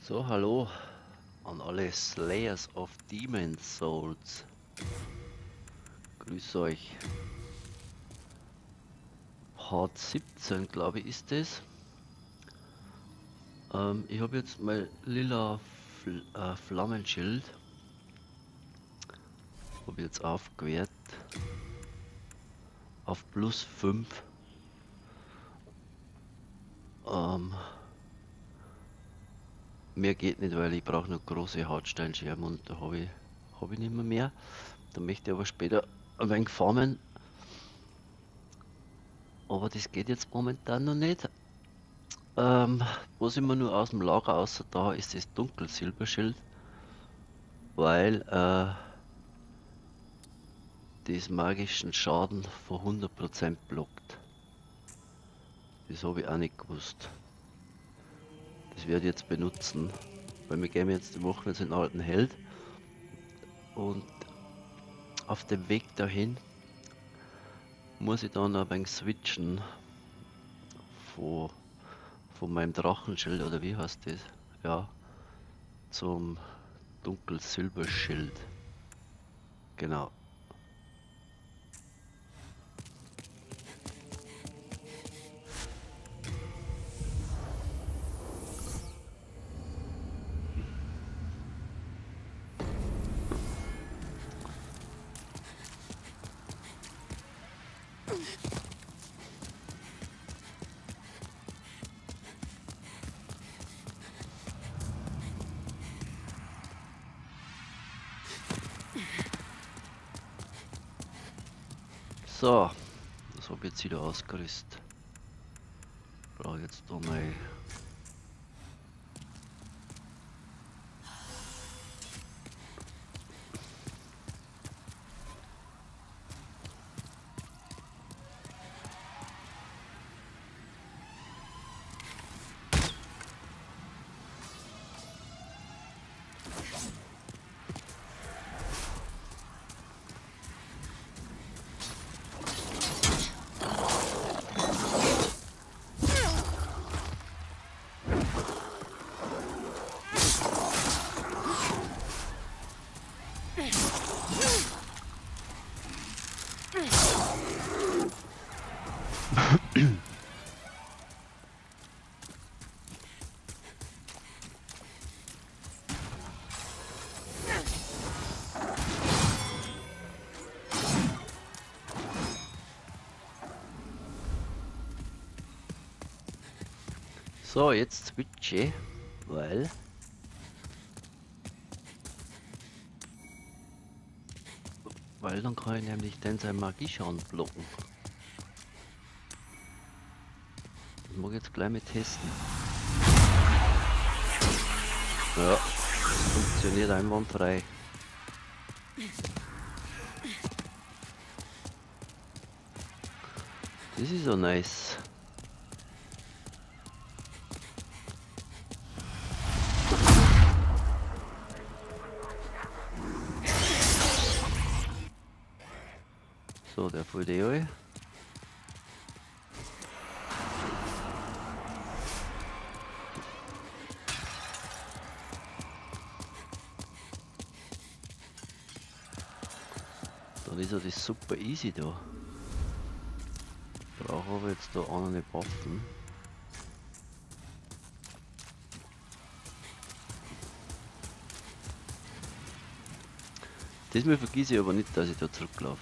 So, hallo an alle Slayers of Demon Souls. Grüß euch. Part 17, glaube ich, ist es. Ich habe jetzt mein lila Flammenschild. Habe jetzt aufgewertet auf plus 5. Mehr geht nicht, weil ich brauche noch große Hartsteinscherben und da habe ich nicht mehr. Da möchte ich aber später ein wenig farmen. Aber das geht jetzt momentan noch nicht. Was ich mir nur aus dem Lager außer da ist das Dunkelsilberschild, weil das magischen Schaden von 100% blockt. Das habe ich auch nicht gewusst. Das werde ich jetzt benutzen, weil wir gehen jetzt die Woche jetzt in den alten Held und auf dem Weg dahin muss ich dann ein wenig switchen von, von meinem Drachenschild oder wie heißt das? Ja, zum Dunkelsilberschild. Genau. So, das habe ich jetzt wieder ausgerüstet. Brauche jetzt da mal. So, jetzt switche, weil dann kann ich nämlich den sein Magieschaden blocken. Das mag ich jetzt gleich mit testen. Ja, funktioniert einwandfrei. Das ist so nice. So, der fällt eh alle. Dann ist ja das super easy da. Brauche aber jetzt da auch noch nicht Waffen. Diesmal vergesse ich aber nicht, dass ich da zurücklaufe.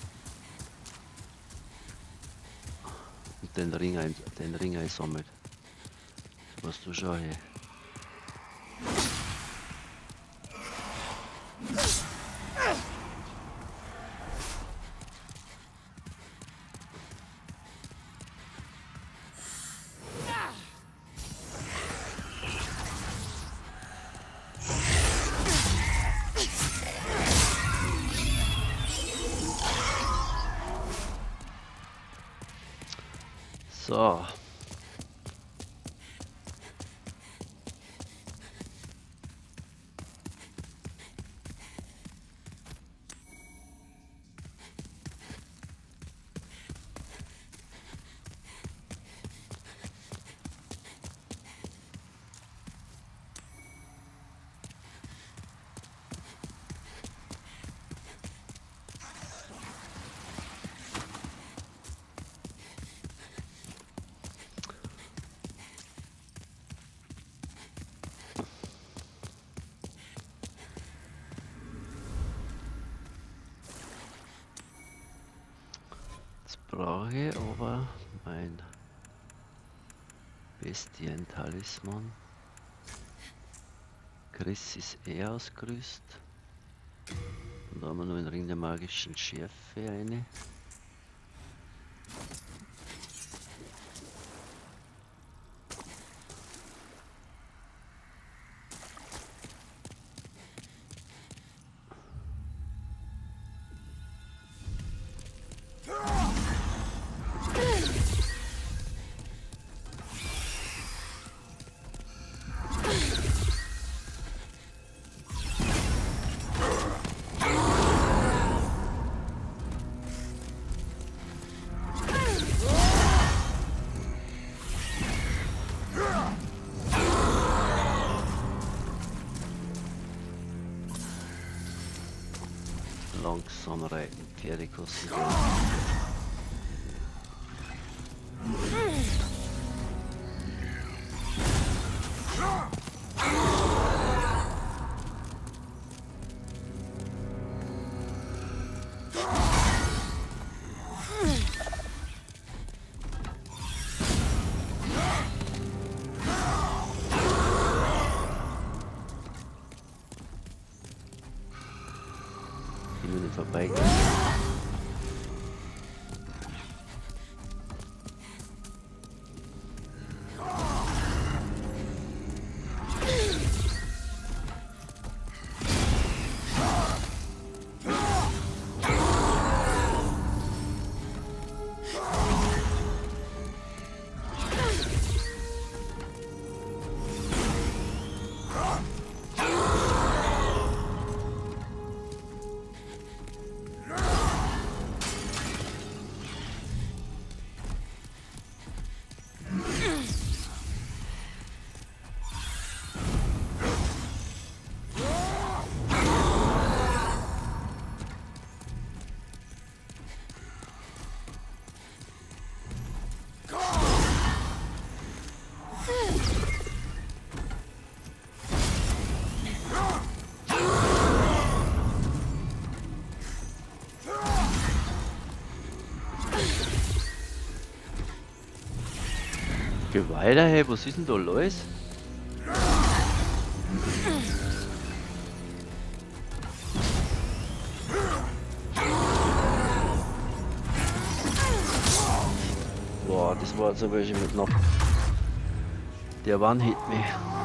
Und den Ring einsammelt. Was du schau her. So. brauche aber mein Bestien-Talisman. Chris ist eher ausgerüstet. Und da haben wir noch einen Ring der magischen Schärfe eine. Langsam reiten, Pferde kosten Geld. Ich will nicht vorbeigehen. Geh weiter, hey, was ist denn da los? Boah, das war jetzt aber schon mit knapp. Der One-Hit mich.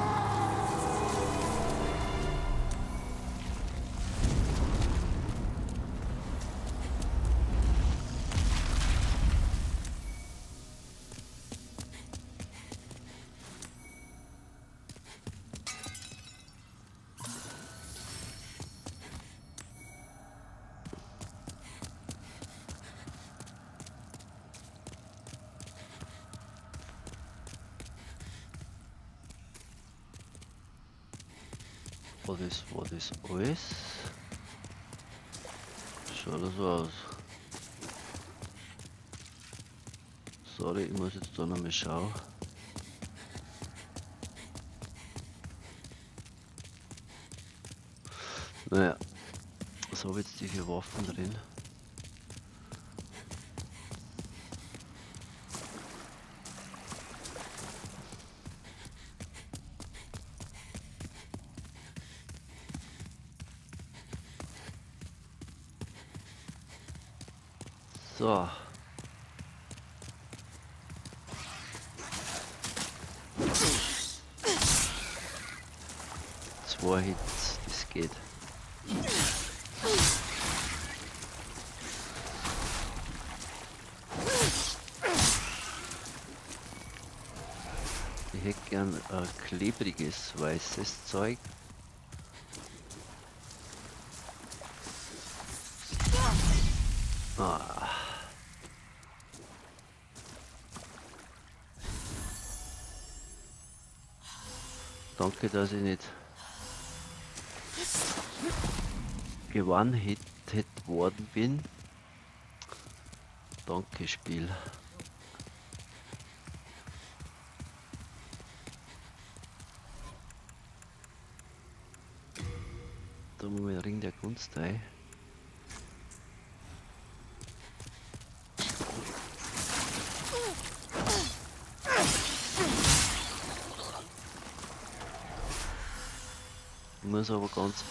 War das alles? Schaut das so aus. Sorry, ich muss jetzt da noch mal schauen. Naja, was habe ich jetzt die vier Waffen drin? So. Zwei Hits, das geht. Ich hätte gern ein klebriges, weißes Zeug. Ah. Danke, dass ich nicht gewonnen worden bin. Danke, Spiel. Da muss man Ring der Gunst ein. Muss aber ganz.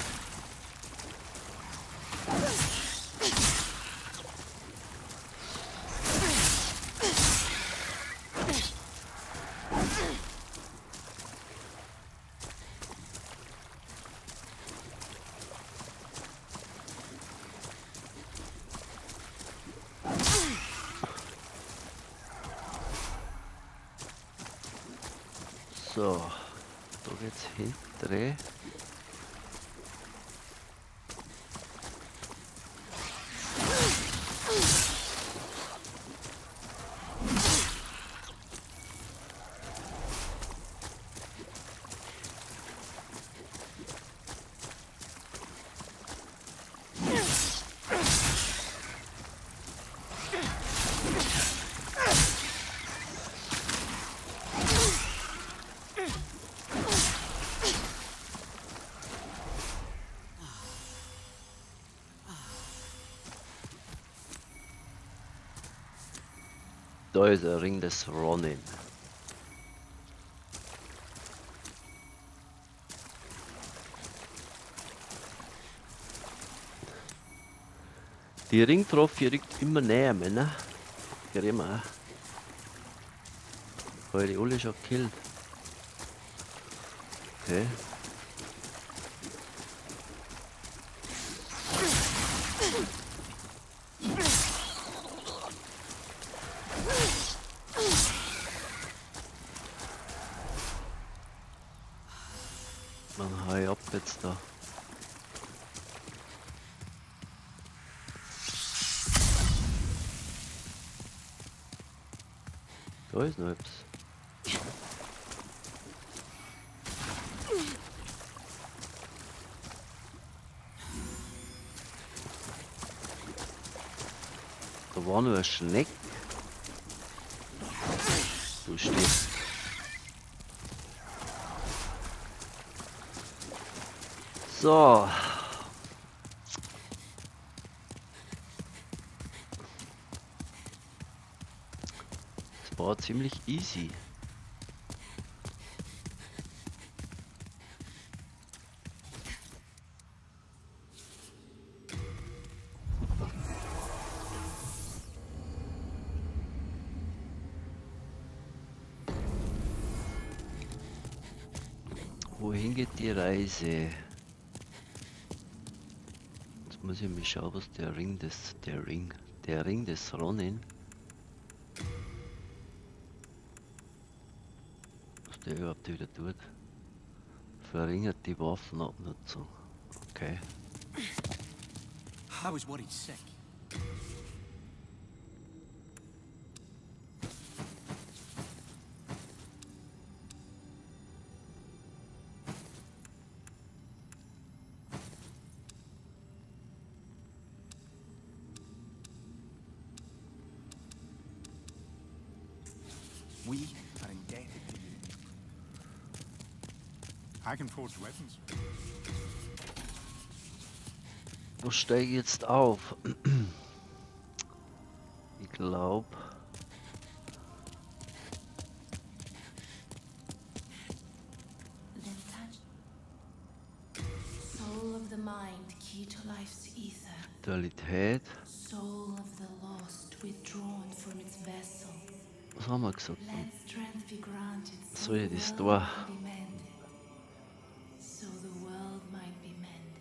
So, da geht's hintere. Da ist der Ring des Ronin. Die Ringtrophy rückt immer näher, Männer. Immer. Weil die alle schon gekillt. Okay. Dann hau ich ab jetzt da. Da ist noch etwas. Da war nur ein Schneck. Du stehst. So. Das war ziemlich easy. Wohin geht die Reise? Jetzt muss ich mal schauen, was der Ring des Ronin, was der überhaupt wieder tut. Verringert die Waffenabnutzung. Okay. I was worried sick. We are indebted to you. I can forge weapons. Wo steige ich jetzt auf? Ich glaube. Soul of the mind, key to life's ether. Dualität. Soul of the lost, withdrawn from its vessel. Was haben wir gesagt? Let strength be granted, so Soll ich the das world da? can be mended. So the world might be mended.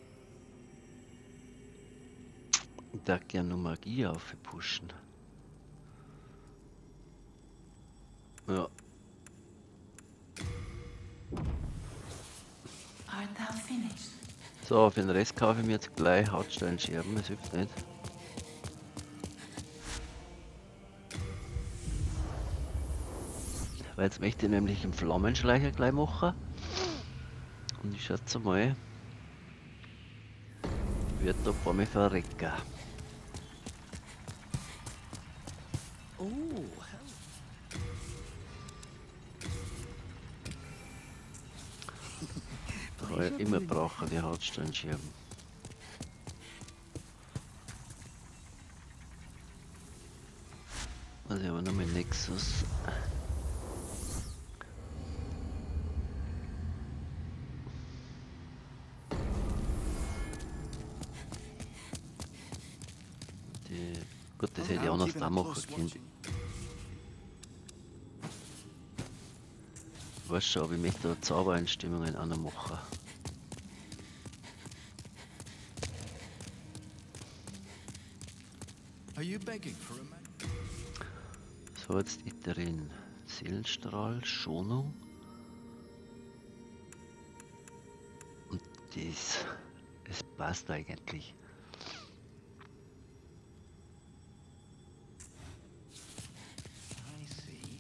Ich darf gerne noch Magie aufpushen. Ja. Art thou finished? So, für den Rest kaufe ich mir jetzt gleich Hautsteinscherben, es hilft nicht. Weil jetzt möchte ich nämlich einen Flammenschleicher gleich machen. Und ich schätze mal, wird da ein paar Mal verrecken. Oh, Da ich immer brauchen die Hautsteinscherben. Also ich habe noch mein Nexus. Gut, das hätte ich anders da machen können. Ich weiß schon, aber ich möchte da Zaubereinstimmungen auch noch machen. Are you begging for a man? So, jetzt ich drin. Seelenstrahl, Schonung. Und das. Es passt eigentlich. I see.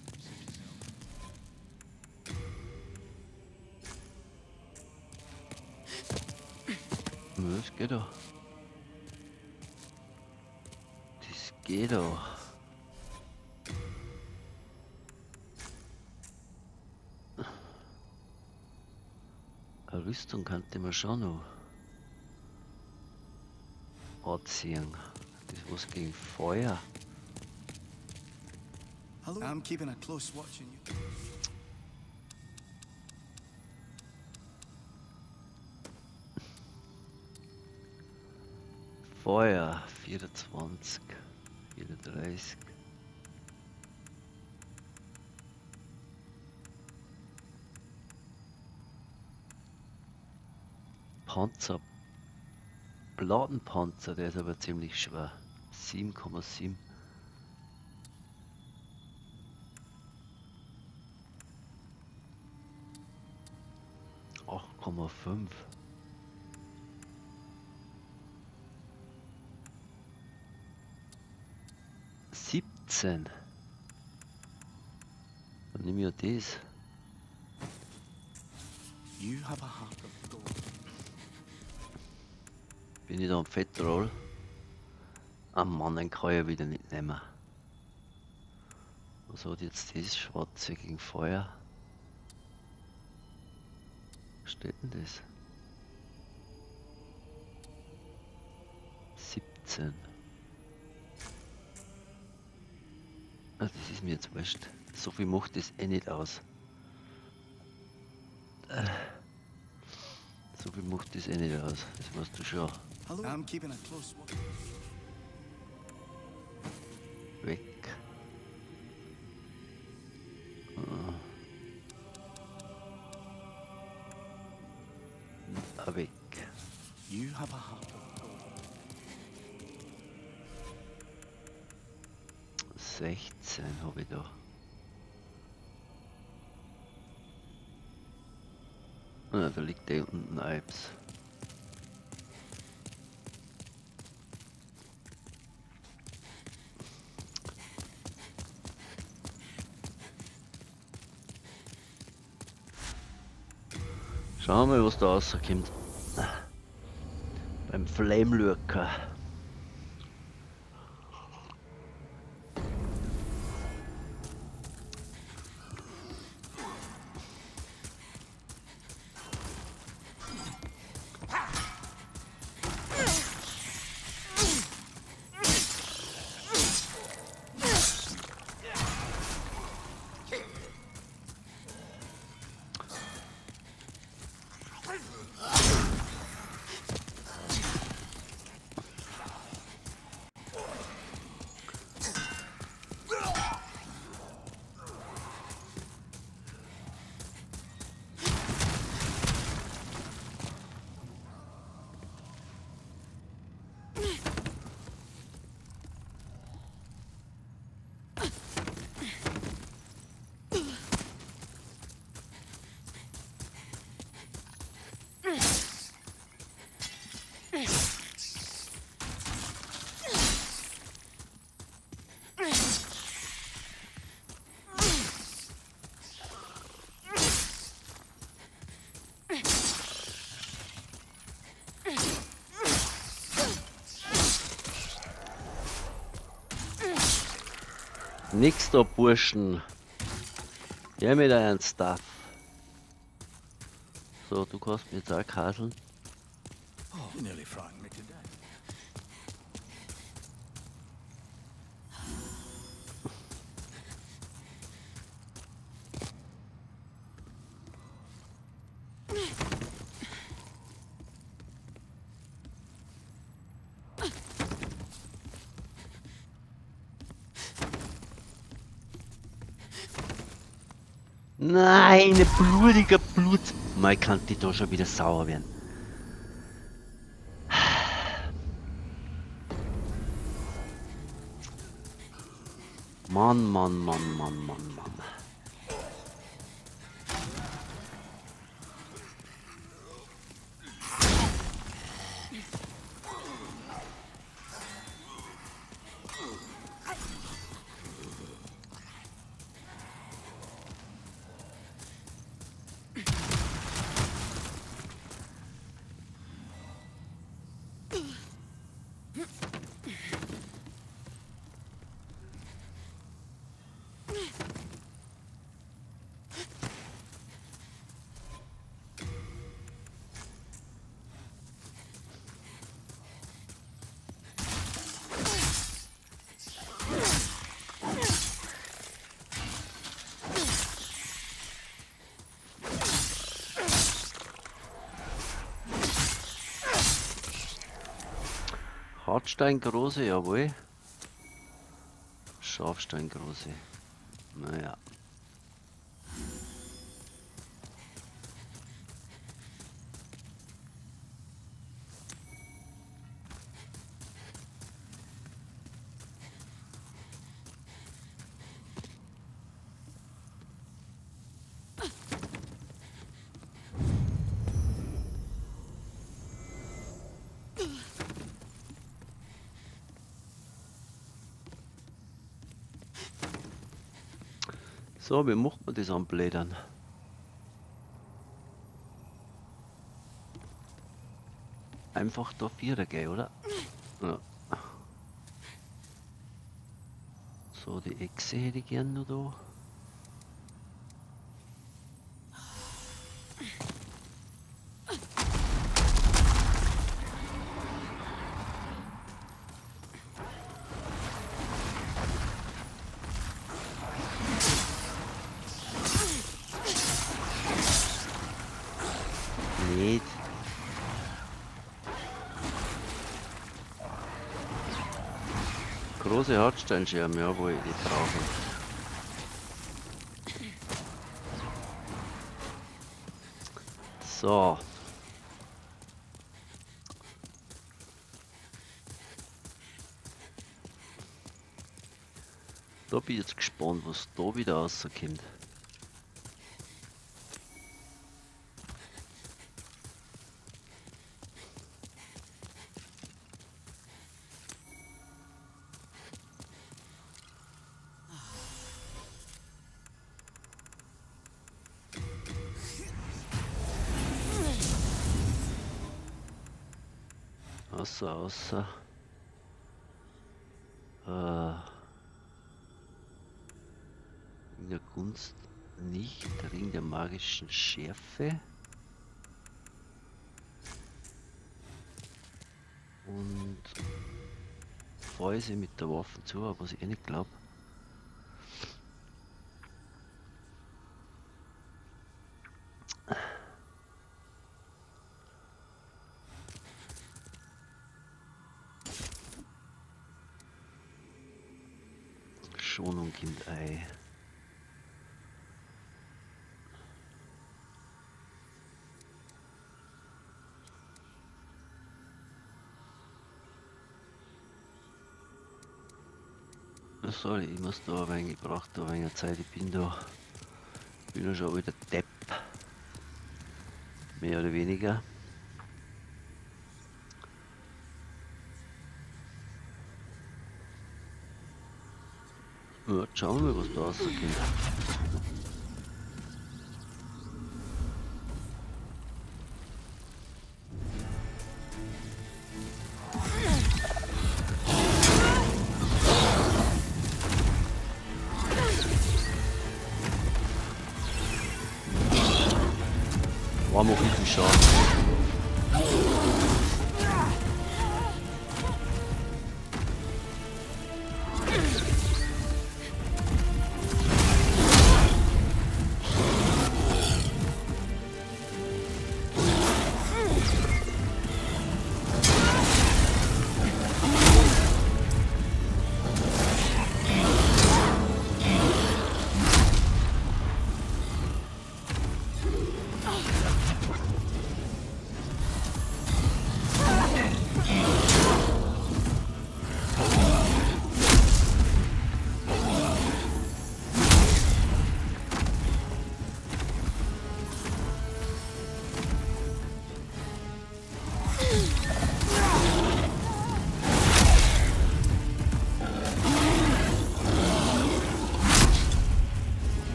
Ja, das geht doch. Das geht doch. Eine Rüstung könnte man schon noch anziehen. Das ist was gegen Feuer. Hello? I'm keeping a close watch on you. Feuer 24, 34. Panzer. Plattenpanzer, der ist aber ziemlich schwer. 7,7. 8,5. Dann nehme ich ja das. You have a heart of gold. Bin ich da am Fettroll? Ah Mann, den kann ich ja wieder nicht nehmen. Was hat jetzt das Schwarze gegen Feuer? Was steht denn das? 17. Ah, das ist mir jetzt wurscht. So viel macht das eh nicht aus. So viel macht das eh nicht aus. Das weißt du schon. Hello? I'm keeping a close watch. Weg. Weg. You have a heart of gold. 16 habe ich da. Ah, da liegt der unten Alps. Schauen wir mal, was da rauskommt. Beim Flamelurker. Nix da, Burschen. Ja, mit deinem Stuff. So, du kannst mir jetzt auch kasseln. Oh, you nearly frightened me to death. Nein, ein blutiger Blut. Mal kann die da schon wieder sauer werden. Mann, Mann, Mann, Mann, Mann, Mann. Hartsteingroße, jawohl. Scharfsteingroße. Naja. So, wie macht man das am Blättern? Einfach da Vierer gehen, oder? Ja. So, die Echse hätte ich gern noch da. Nicht. Große Hartsteinschirme, jawohl, die brauchen. So. Da bin ich jetzt gespannt, was da wieder rauskommt. Außer. In der Gunst nicht, Ring der magischen Schärfe. Und Fäuse mit der Waffe zu, was ich eh nicht glaube. Schonung Kind Ei. Sorry, ich muss da ein wenig, ich brauche da ein wenig Zeit, ich bin da schon wieder Depp. Mehr oder weniger. Ja, schauen wir, was da rauskommt. War noch richtig Schaden.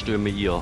stürme hier.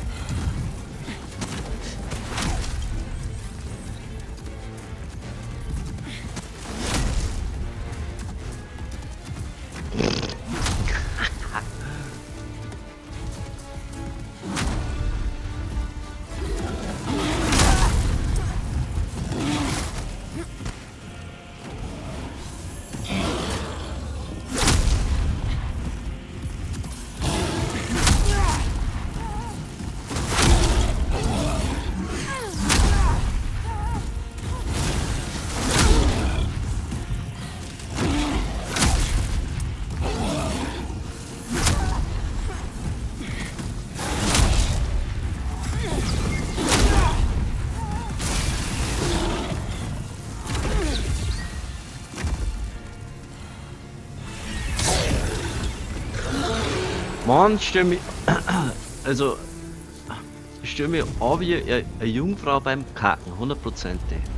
Mann, stell mich. Also, ich stell mich an wie eine Jungfrau beim Kacken, 100%.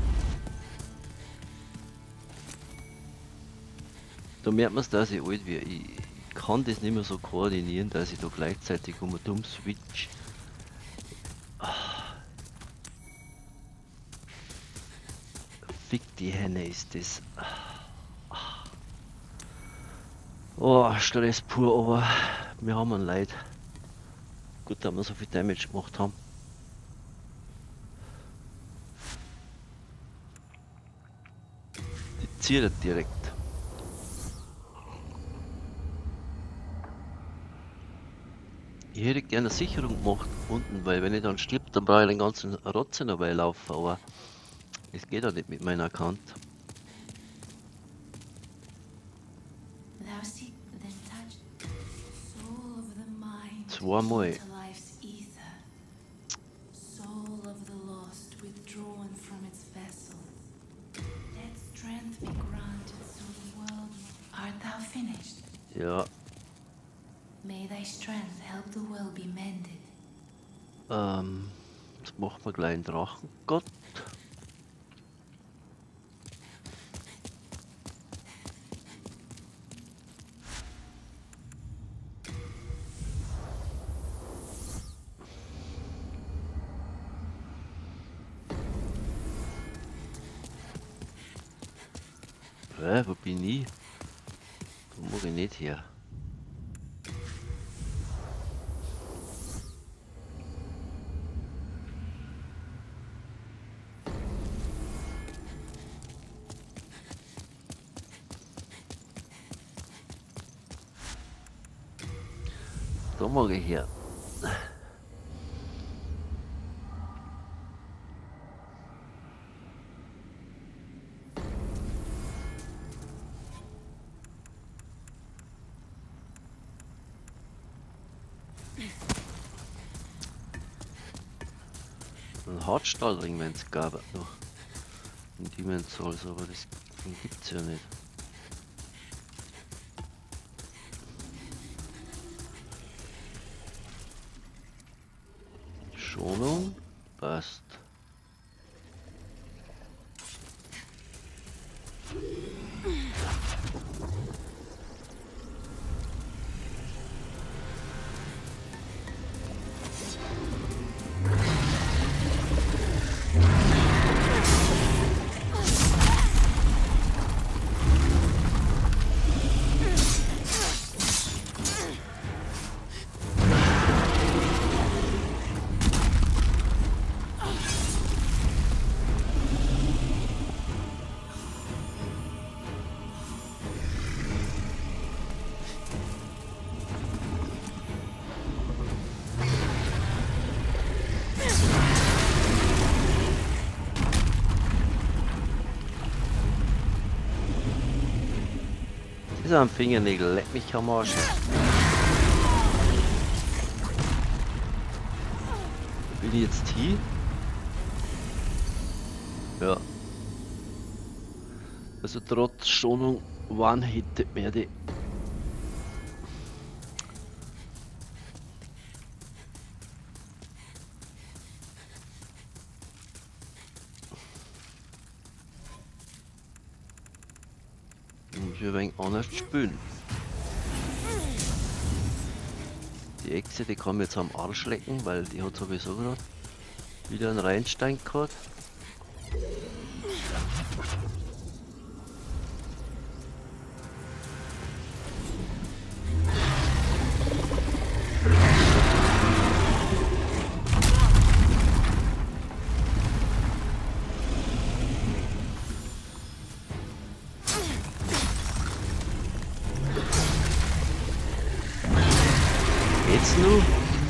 Da merkt man es, dass ich alt werde. Ich kann das nicht mehr so koordinieren, dass ich da gleichzeitig um und um switch. Fick die Henne ist das. Oh, Stress pur, aber wir haben ein Leid. Gut, dass wir so viel Damage gemacht haben. Die ziert direkt. Ich hätte gerne eine Sicherung gemacht unten, weil wenn ich dann stirb, dann brauche ich den ganzen Rotze noch laufen, aber es geht ja nicht mit meinem Account. Zweimal. Ja. Jetzt machen wir gleich einen Drachengott. Wo bin ich? Da mag ich nicht her. Da mag ich her. Ein Hartstahlring, wenn es gab noch. In Demon's Souls, aber das gibt's ja nicht. Schonung passt. Am Fingernägel, leck mich am Arsch. Bin ich jetzt hier? Ja. Also trotz Schonung one-hittet mir die. Ein wenig anders spielen. Die Die Echse, die kann mir jetzt am Arsch lecken, weil die hat sowieso gerade wieder einen Reinstein gehabt. Geht's nur?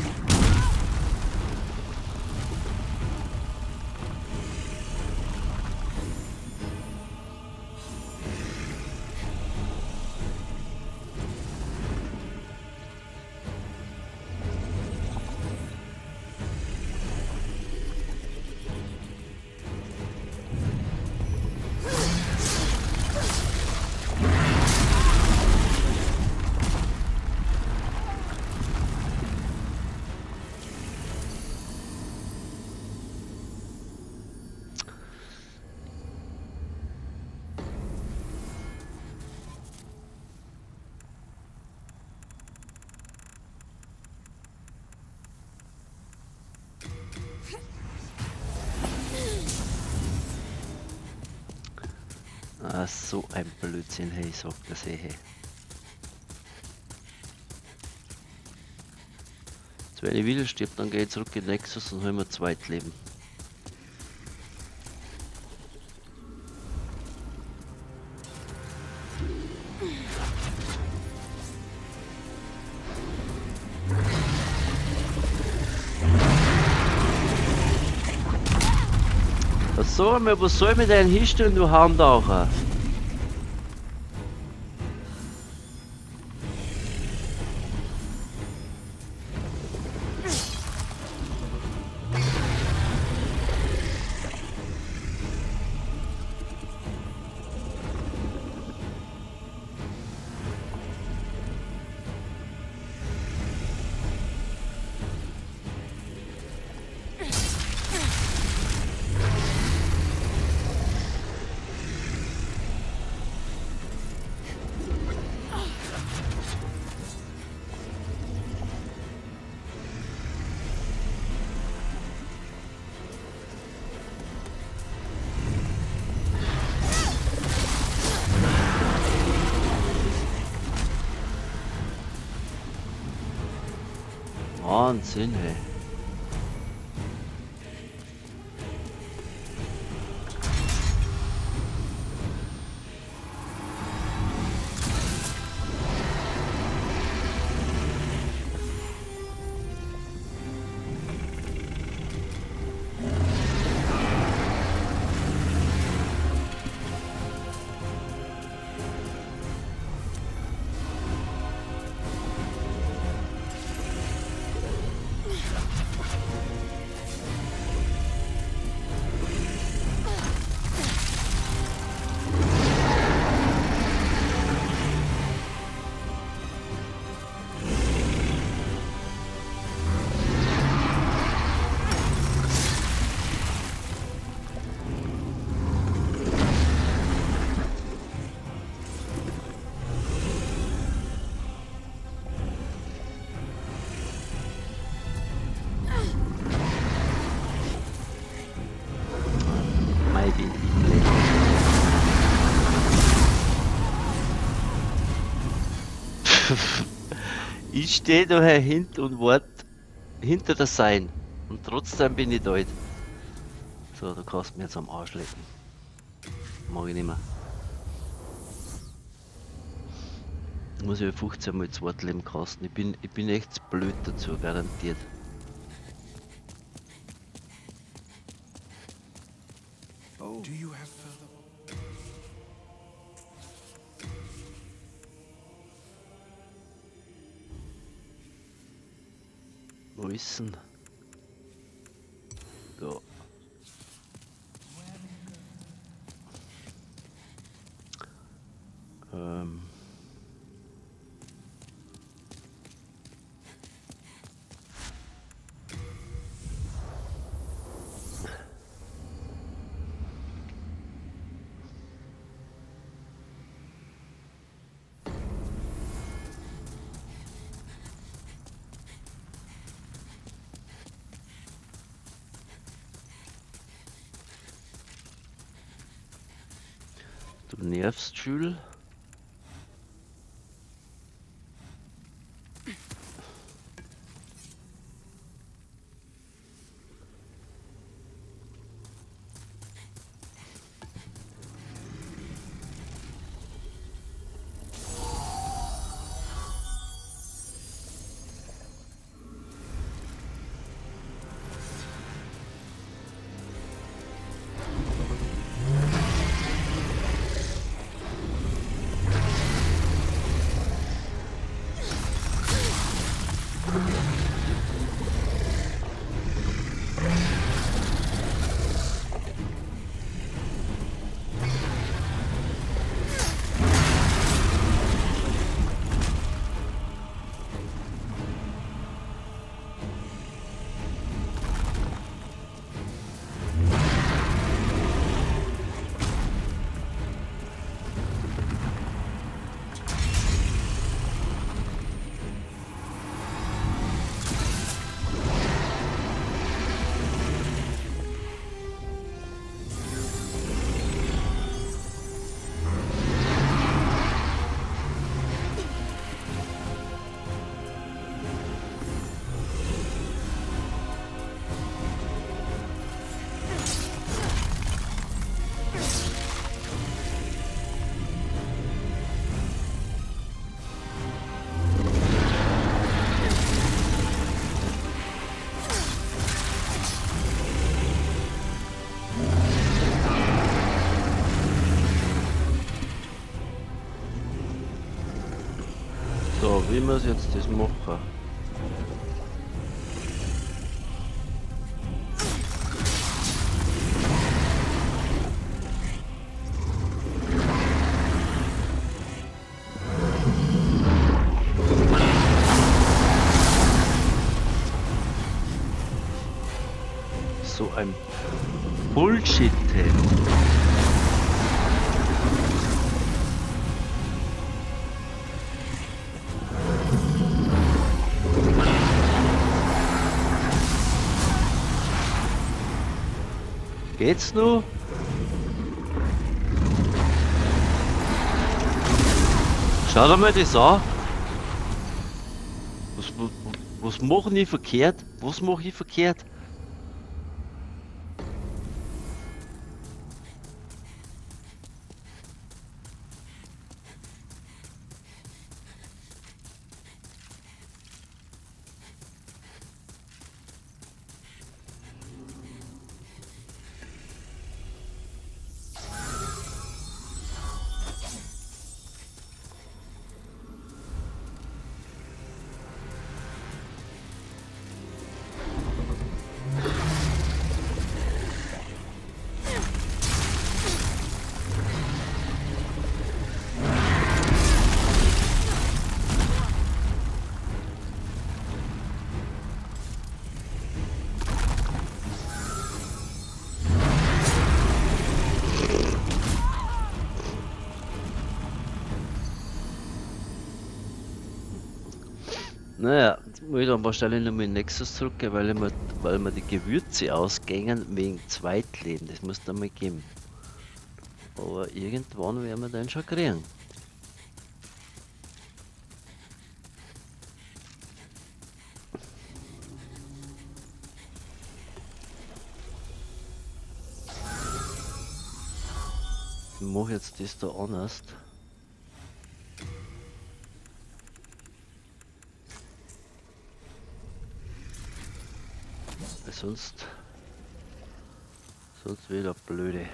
Ah, so ein Blödsinn, hey, sagt das eh. Hey. Jetzt, wenn ich wieder stirbt, dann gehe ich zurück in Nexus und hol mir Zweitleben. So, was soll mit deinen hinstellen, du Harmtaucher? Wahnsinn, hey. Ich stehe daher hinten und warte hinter der Sein. Und trotzdem bin ich dort. So, du kannst mir jetzt am Arsch lecken. Mag ich nicht mehr. Muss ich 15 mal Zweitleben kosten. Ich bin echt blöd dazu, garantiert. Oh, do you have further? Wo ist denn? Da. Du nervst, Jules. So, wie muss jetzt das machen? So ein Bullshit. Geht's nur? Schau dir mal das an. Was mache ich verkehrt? Was mache ich verkehrt? Naja, jetzt muss ich dann wahrscheinlich noch mal in Nexus zurückgehen, weil mir die Gewürze ausgängen wegen Zweitleben. Das muss dann mal geben. Aber irgendwann werden wir den schon kriegen. Ich mache jetzt das da anders. Sonst wieder blöde.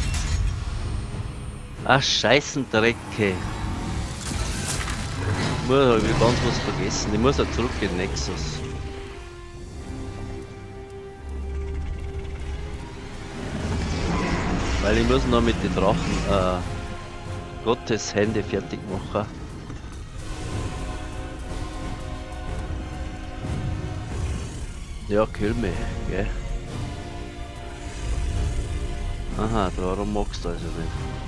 Ach, Scheißendrecke. hab ich ganz was vergessen. Ich muss ja zurück in Nexus. Weil ich muss noch mit den Drachen Gottes Hände fertig machen. Ja, kill mich, gell? Aha, darum magst du also nicht.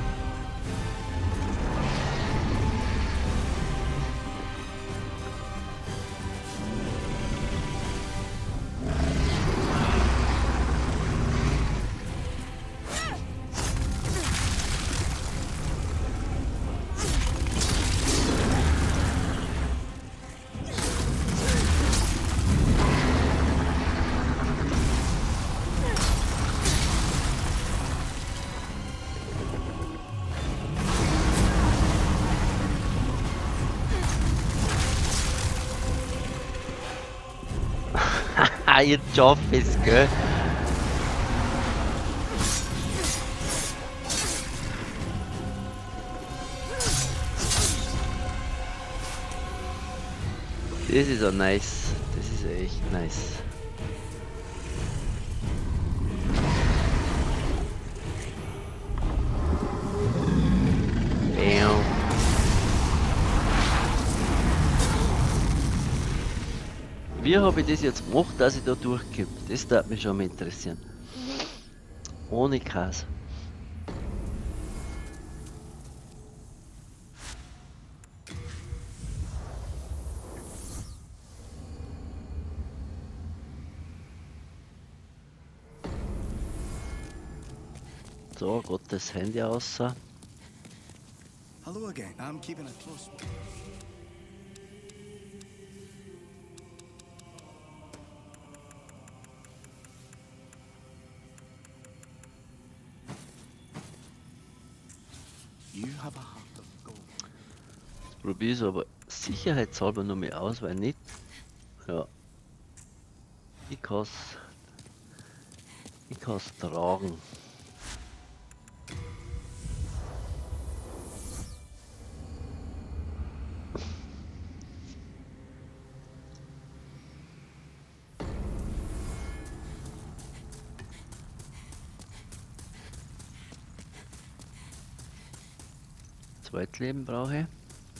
Jetzt schaff ich's, gell? Das ist ja nice. Das ist echt nice. Bam. Wie habe ich das jetzt gemacht, dass ich da durchkomme? Das würde mich schon mal interessieren. Ohne Käse. So, Gottes Handy aus. Hello again. I'm keeping a close. You have a heart of gold. Jetzt probiere ich es aber sicherheitshalber noch mal aus, weil nicht. Ja. Ich kann es tragen. Zweitleben brauche ich.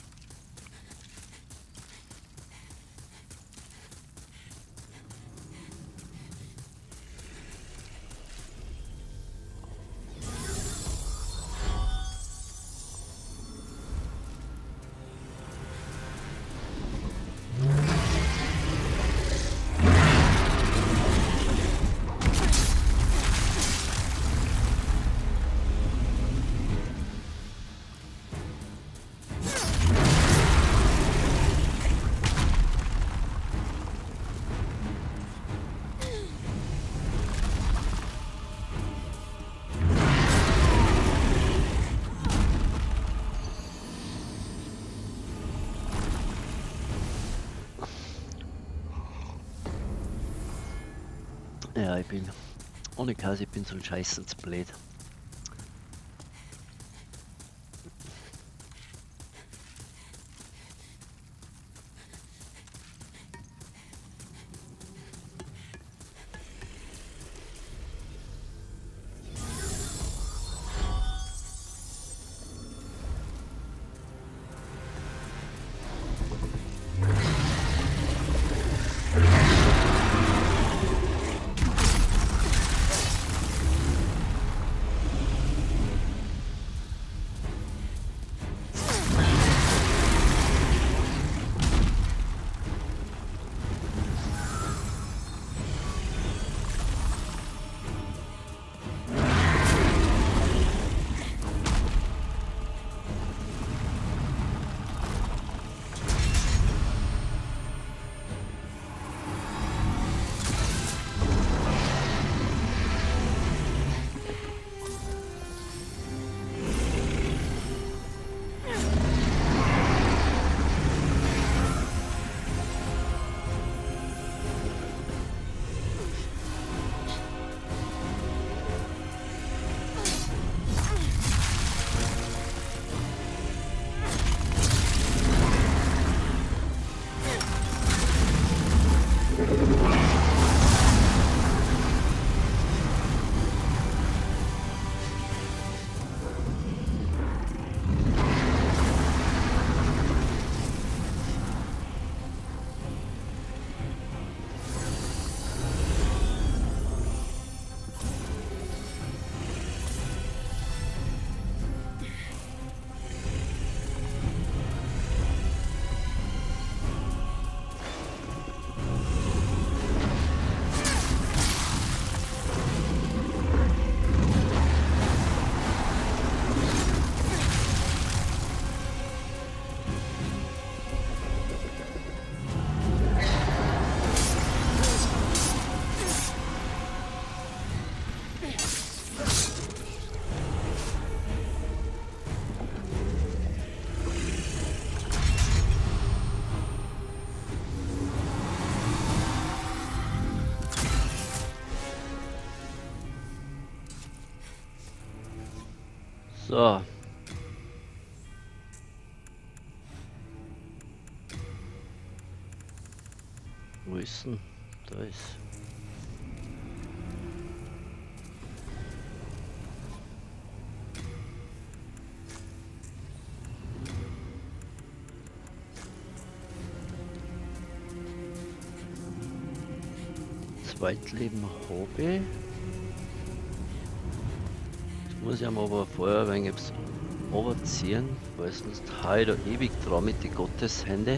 Ja, ich bin ohne Käse, ich bin so ein scheißens blöd. So. Wo ist denn? Da ist. Zweitleben Hobby. Jetzt muss ich aber vorher ein wenig overziehen, weil sonst habe ich da ewig dran mit den Gotteshände.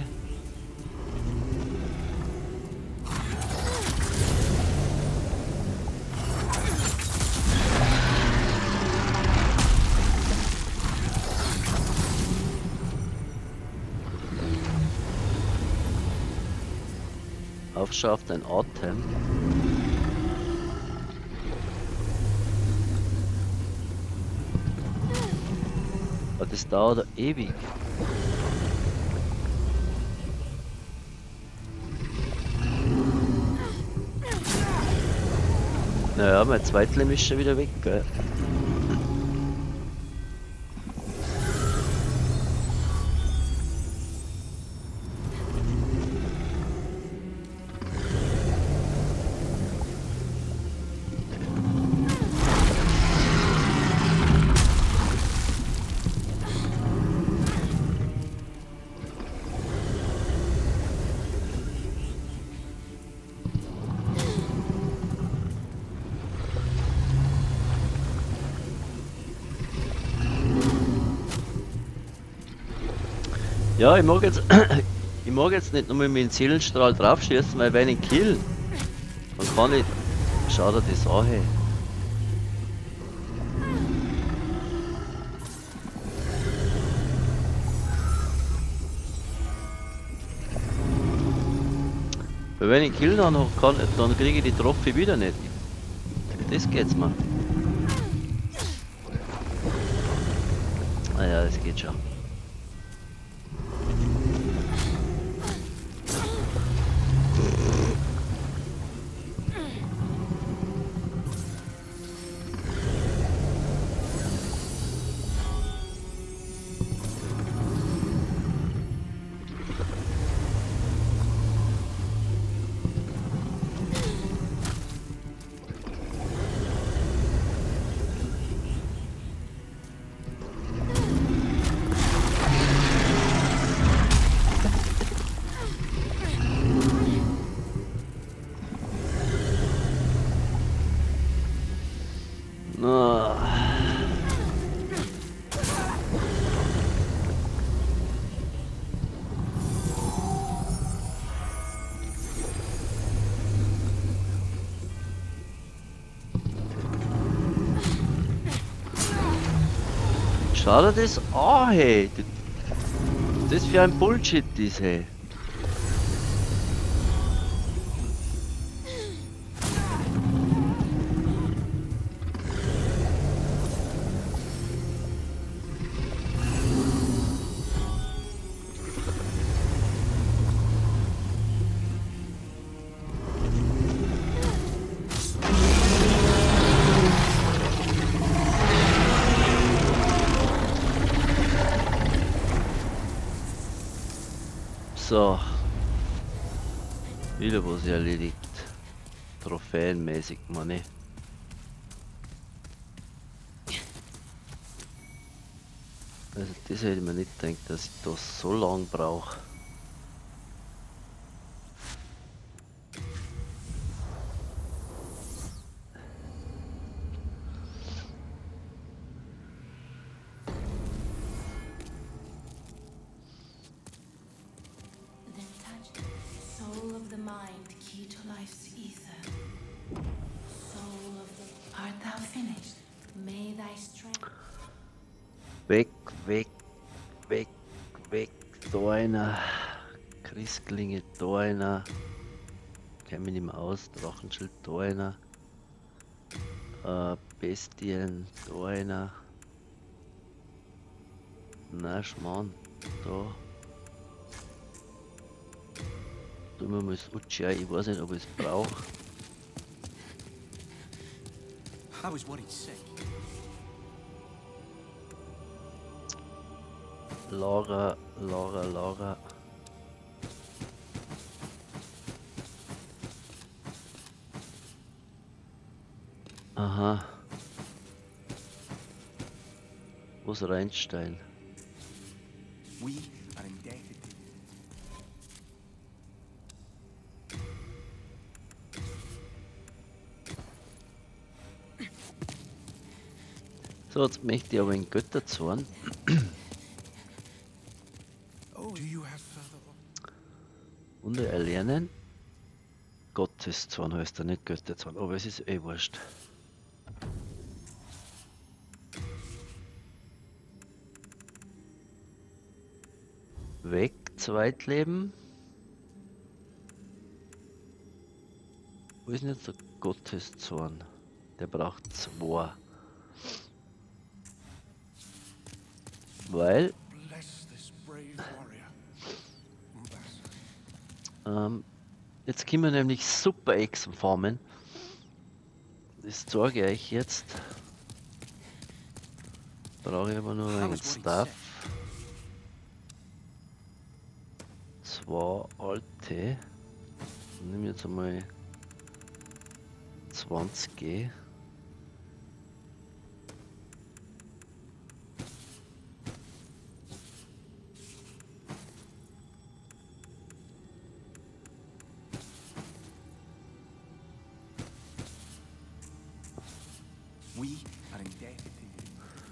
Aufschafft ein Atem. Aber das dauert ewig. Naja, mein Zweitleben ist schon wieder weg, gell? Ja, ich mag jetzt, ich mag jetzt nicht nur mit dem Seelenstrahl draufschießen, weil wenn ich kill, dann kann ich, schau dir das an, hey. Weil wenn ich kill, dann kriege ich die Trophy wieder nicht. Das geht's mir. Ah ja, das geht schon. Schau dir das an, hey. Das für ein Bullshit ist, hey. So. Wieder was erledigt. Trophäenmäßig, Mann. Also das hätte ich mir nicht gedacht, dass ich das so lang brauche. Then touch soul of the mind, key to life's ether. Soul of the art thou finished? May thy strength. Weg, weg, weg, weg. Da einer. Christklinge, da einer. Kenn mich nicht mehr aus. Drachenschild, da einer. Bestien, da einer. Na, Schmarrn, da. Tun wir mal das Utschi ein. Ich weiß nicht, ob ich es brauche. I was worried sick. Laura. Aha. Wo ist Rheinstein? We are indebted to you. So, jetzt möchte ich aber in Götterzorn. Oh, do you have further? Und erlernen. Gotteszorn heißt er, nicht Götterzorn, aber es ist eh wurscht. Weg, Zweitleben. Wo ist denn jetzt der Gotteszorn? Der braucht 2. Weil Bless this brave warrior. jetzt können wir nämlich super Echsen farmen. Das zeige ich euch jetzt. Brauche ich aber nur einen Stuff. 2 alte. Ich nehme jetzt einmal 20. We are indebted to you.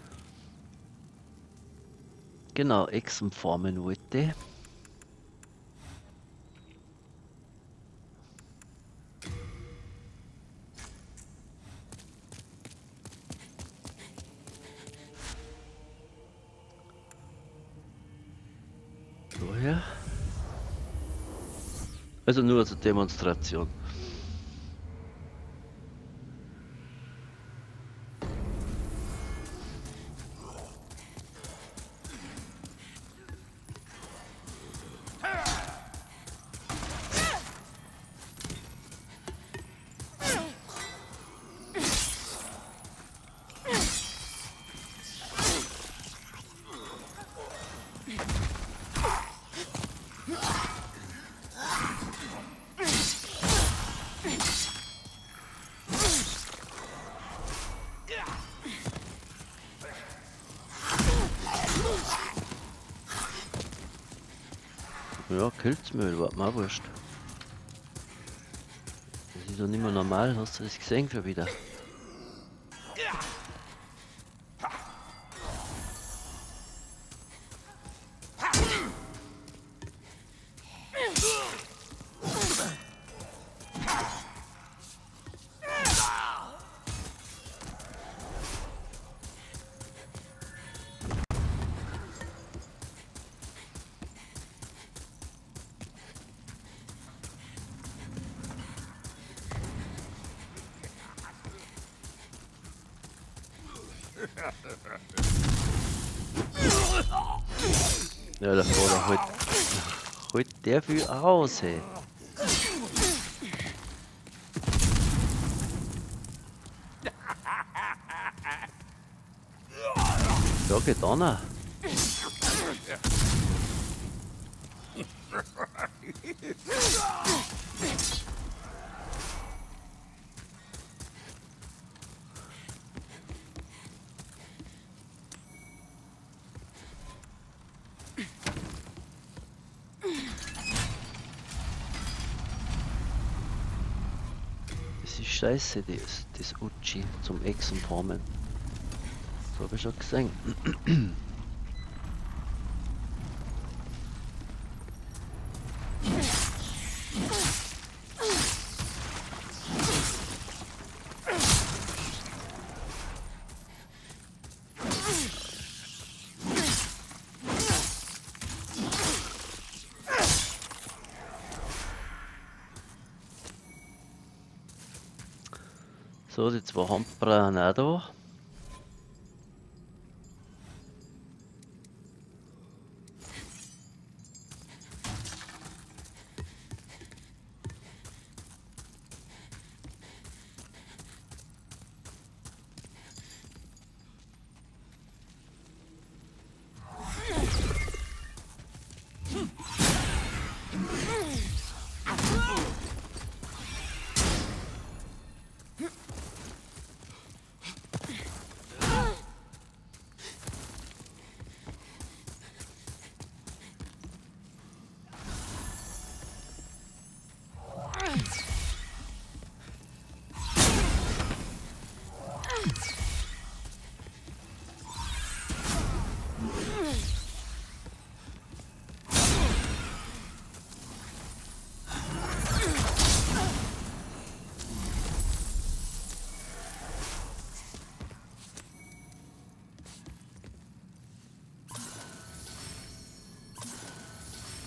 Genau, Echsen farmen wollte. Woher? Also nur zur Demonstration. Ja, Kilzmüll, war mir auch wurscht. Das ist doch nicht mehr normal, hast du das gesehen für wieder? Ja, da fährt er halt der viel aus, hey. Ja, geht an. Das ist scheiße, das Uchi zum Echsenfarmen. Das habe ich schon gesehen. So, die 2 Handbrauchen auch da.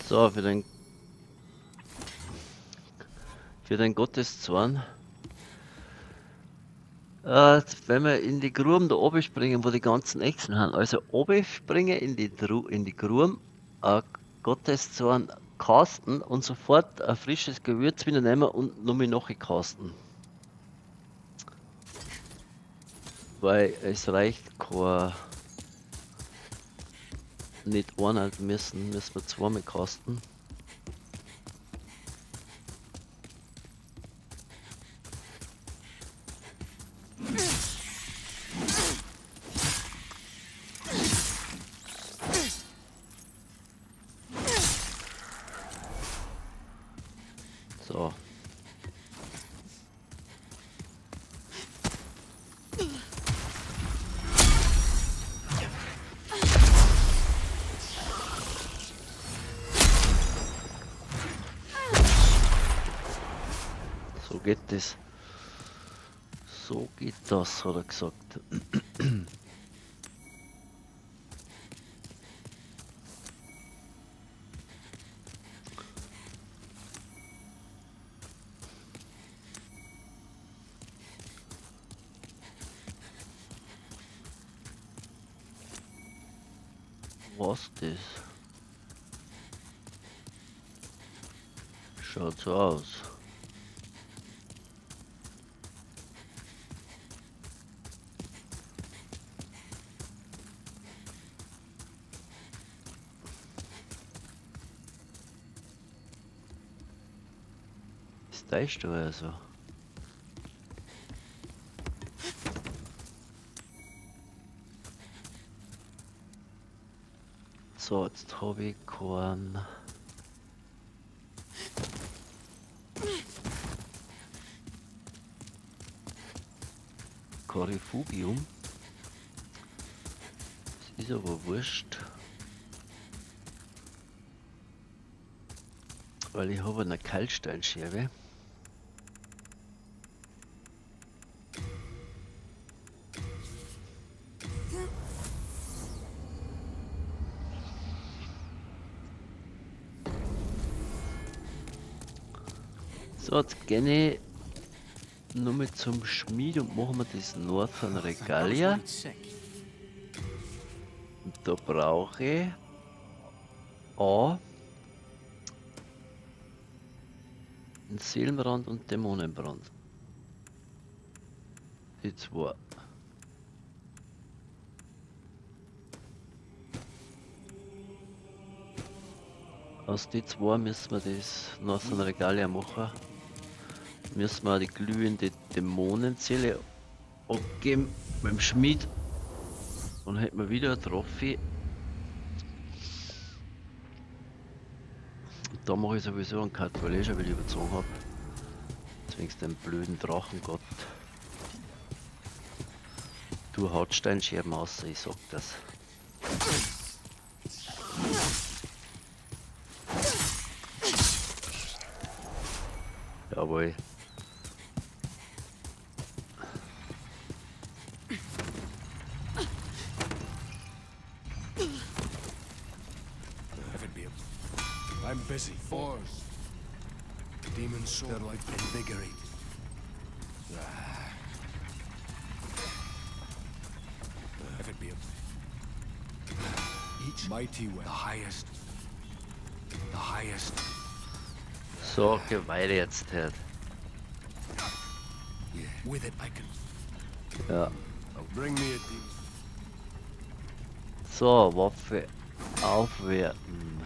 So, für den Gotteszorn. Wenn wir in die Gruben da oben springen, wo die ganzen Echsen haben. Also oben springen in die Gruben, Gotteszorn casten und sofort ein frisches Gewürz wieder nehmen und nur noch casten. Weil es reicht kein nicht einer, müssen wir zweimal casten. So. So geht das. So geht das, hat er gesagt. Was das? Schaut so aus. Ist das da also? So, jetzt habe ich keinen. Refugium. Das ist aber wurscht. Weil ich habe eine Kaltsteinscherbe. So, jetzt gehe ich nur mit zum Schmied und machen wir das Northern Regalia. Und da brauche ich A, einen Seelenbrand und Dämonenbrand. Die zwei. Aus die zwei müssen wir das Northern Regalia machen. Müssen wir die glühende Dämonenzelle abgeben beim Schmied. Dann hätten wir wieder ein Trophy. Und da mache ich sowieso einen Cut, weil ich schon wieder überzogen habe. Zwingst den blöden Drachengott. Du Hautsteinscherben aus, ich sag das. Jawohl. I'm busy. Force. Demon soul. They're like invigorate. If it be each mighty way. The highest. The highest. So, Geweide jetzt halt. Yeah. With it I can. Ja. Bring me a demon. So, Waffe aufwerten.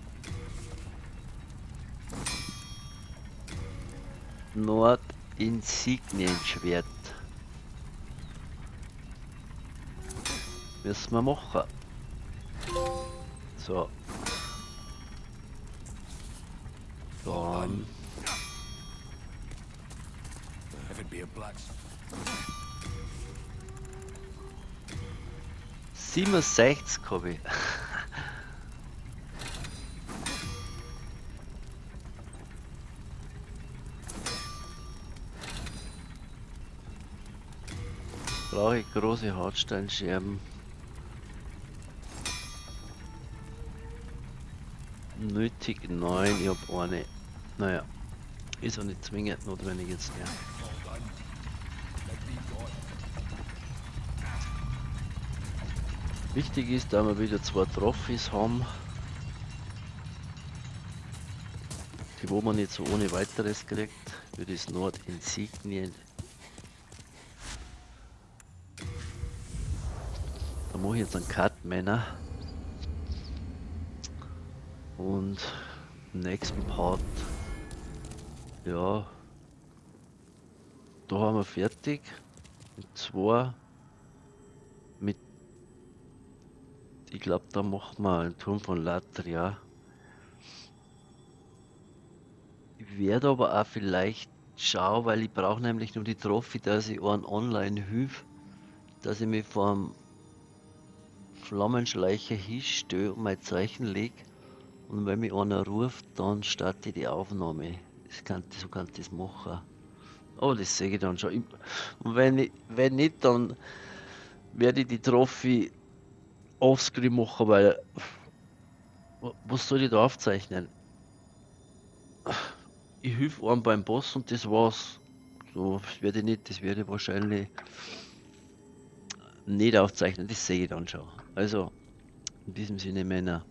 Nord-Insignienschwert. Müssen wir machen. So. Dann. If it be a black. 67 habe ich. Brauche ich große Hartsteinscherben. nötig? Nein, ich habe eine. Naja, ist auch nicht zwingend notwendig jetzt mehr. Wichtig ist, da wir wieder 2 Trophys haben, die wo man nicht so ohne weiteres kriegt, für das Nord Insignien. Da mache ich jetzt einen Cut, Männer. Und im nächsten Part, ja, da haben wir fertig. Und zwar mit, ich glaube, da machen wir einen Turm von Latria. Ich werde aber auch vielleicht schauen, weil ich brauche nämlich nur die Trophy, dass ich einen online hilf, dass ich mich vor einem Flammenschleicher hinstelle und mein Zeichen lege. Und wenn mich einer ruft, dann starte ich die Aufnahme. So kann ich das machen. Oh, das sehe ich dann schon. Und wenn nicht, dann werde ich die Trophy offscreen machen, weil was soll ich da aufzeichnen? Ich helfe einem beim Boss und das war's. So, das werde ich wahrscheinlich nicht aufzeichnen, das sehe ich dann schon. Also, in diesem Sinne, Männer,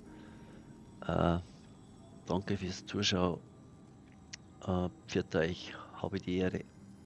danke fürs Zuschauen. Pfiat euch, habe die Ehre.